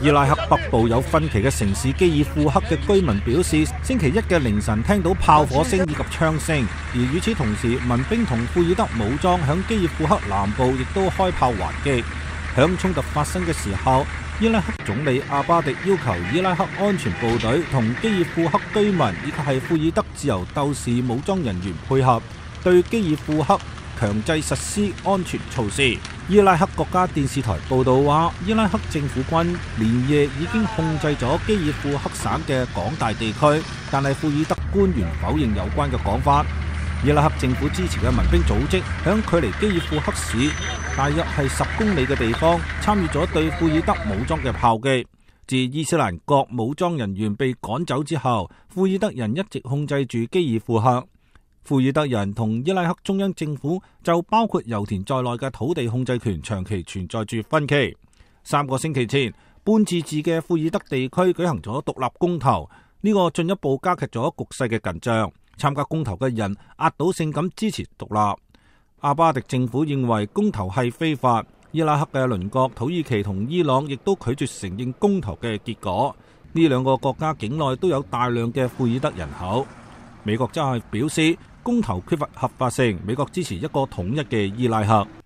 伊拉克北部有分歧嘅城市基爾庫克嘅居民表示，星期一嘅凌晨聽到炮火聲以及槍聲，而與此同時，民兵同庫爾德武裝響基爾庫克南部亦都開炮還擊。響衝突發生嘅時候，伊拉克總理阿巴迪要求伊拉克安全部隊同基爾庫克居民以及係庫爾德自由鬥士武裝人員配合，對基爾庫克強制實施安全措施。伊拉克國家電視台報道話，伊拉克政府軍連夜已經控制咗基爾庫克省嘅廣大地區，但係庫爾德官員否認有關嘅講法。伊拉克政府支持嘅民兵組織響距離基爾庫克市大約係10公里嘅地方參與咗對庫爾德武裝嘅炮擊。自伊斯蘭國武裝人員被趕走之後，庫爾德人一直控制住基爾庫克。庫爾德人同伊拉克中央政府就包括油田在內嘅土地控制權長期存在住分歧。3個星期前，半自治嘅庫爾德地區舉行咗獨立公投，呢個進一步加劇咗局勢嘅緊張。參加公投嘅人壓倒性咁支持獨立。阿巴迪政府認為公投係非法。伊拉克嘅鄰國土耳其同伊朗亦都拒絕承認公投嘅結果。呢兩個國家境內都有大量嘅庫爾德人口。美國則係表示，公投缺乏合法性，美國支持一個統一嘅伊拉克。